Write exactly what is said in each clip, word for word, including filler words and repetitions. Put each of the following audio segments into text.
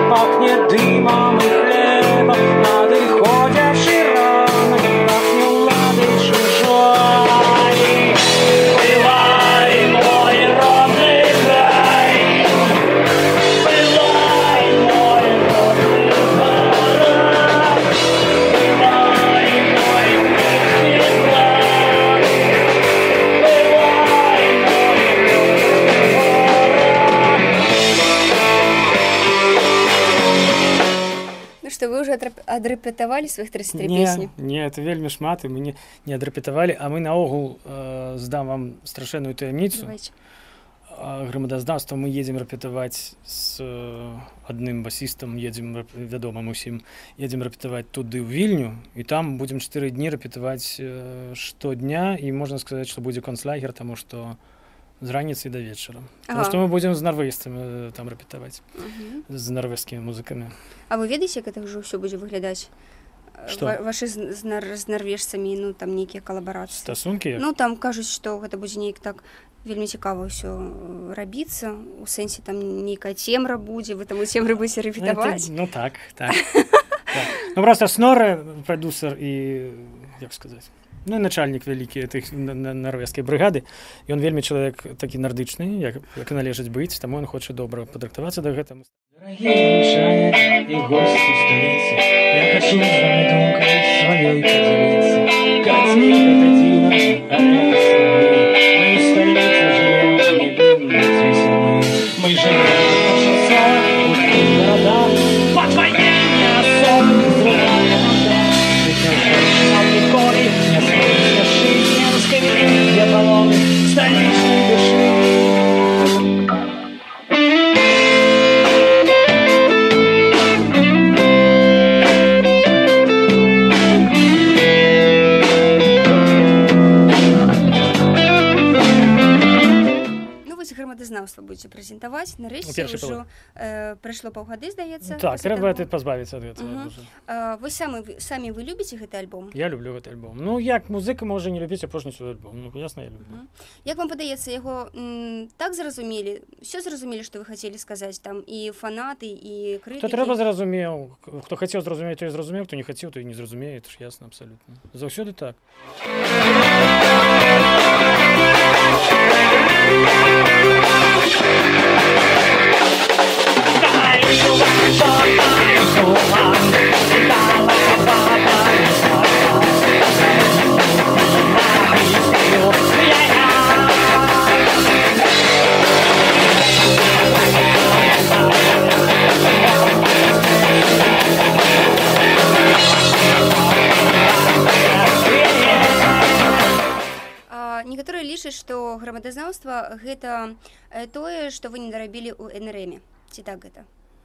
пахнет дымом и хлебом, надыходящий ранок, пахнет лады чужой. Бывай, мой родный край, бывай, мой родный город, бывай, мой вечный план, бывай, мой родной город. Ну что, вы уже отрап- отрепетовали своих тридцать три Не, песни? не, это вельмі шмат, і мы не, не адрэпетавалі, а мы наогул э, здам вам страшэнную таямніцу. Давайте. Грамадазнаўства мы едзем рэпетаваць з э, адным басістам, едзем рэп- вядомым усім, едзем рэпетаваць туды ў Вільню, і там будзем чатыры дні рэпетаваць э, штодня, і можна сказаць, што будзе концлагер, таму што з раніцы да вечара. Таму Ага. што мы будзем з нарвежцамі э, там рэпетаваць, Мгм. з нарвежскімі музыкамі. А вы ведаеце, як гэта ўжо ўсё будзе выглядаць? Што? Ва- Вашы з, з, нар- з нарвежцамі, ну, там нейкія калабарацыі. Стасункі? Ну, там кажуць, што гэта будзе неяк так вельмі цікава ўсё э, рабіцца. У сэнсе там нейкая цемра будзе, вы там у цемры будзеце Ну, это- рэпетаваць. Ну так, так. так. Ну просто Снорре, продюсер і, як сказаць, ну і начальнік вялікі тых нарвежскай брыгады, ён вельмі чалавек такі нардычны, як, як належыць быць, таму ён хоча добра падрыхтавацца да гэтага. Дорогие англичане и гости столицы, я хочу с вами думкой своей поделиться. Катя, это диво, а это славей. Мы в столице живем, не будем веселы. Мы живем на шоссе, пустых городах, под военные особых взрываем удар. Нам легко и не слышно шить, не раскорить, где баллоны столичной души. Ну, вось грамадазнаўства будзеце прэзентаваць. Нарэшце першай ўжо э, прайшло паўгады, здаецца. Так, пасля трэба таго. ад пазбавіцца ад гэтага. Мгм. ўжо. А, Вы самі, самі вы любіце гэты альбом? Я люблю гэты альбом. Ну, як музыка можа не любіць апошні свой альбом? Ну, ясна, я люблю. Мгм. Як вам падаецца, яго м, так зразумелі, ўсё зразумелі, што вы хацелі сказаць, там і фанаты, і крытыкі? Хто трэба зразумеў, хто хацеў зразумець, той зразумеў, хто не хацеў, той не зразумее, это ж ясна абсалютна. Заўсёды так. А, Некаторыя лічаць, што грамадазнаўства гэта э, тое, што вы не дарабілі ў эн эр эме. Ці так гэта?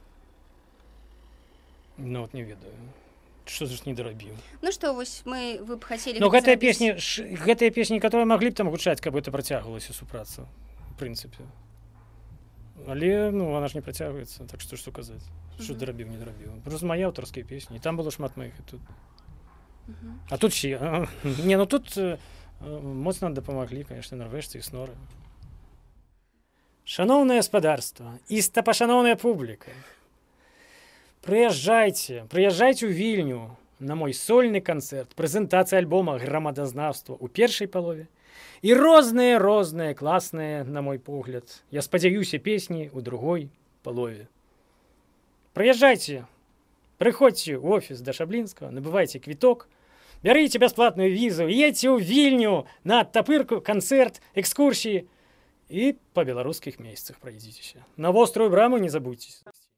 Ну, вот не ведаю. Што ж не дарабіў? Ну што, вось мы вы б хацелі Ну, гэта гэтыя зрабіць? песні, ш- гэтыя песні, которые маглі б там гучаць, каб это працягвалася супраца, в прынцыпе. Але, ну, она ж не працягваецца, так што што казаць? Што Мгм. дарабіў, не дарабіў. Просто мае аўтарскія песні, і там было шмат маіх, і тут. Мгм. А тут ще. а, Не, ну тут э, э, моцна дапамаглі, конечно, нарвежцы і сноры. Шаноўнае гаспадарства, істапашаноўная публіка. Прыязджайце, прыязджайце ў Вільню на мой сольны канцэрт, прэзентацыя альбома грамадазнаўства ў першай палове і розныя розныя класныя, на мой погляд, я спадзяюся, песні ў другой палове. Прыязджайце, прыходзьце ў офіс да Шаблінскага, набывайце квіток, бярыце бясплатную візу, едзьце ў Вільню на тапырку, канцэрт, экскурсіі і па беларускіх месцах прайдзіцеся. На вострую браму не забудзьцеся.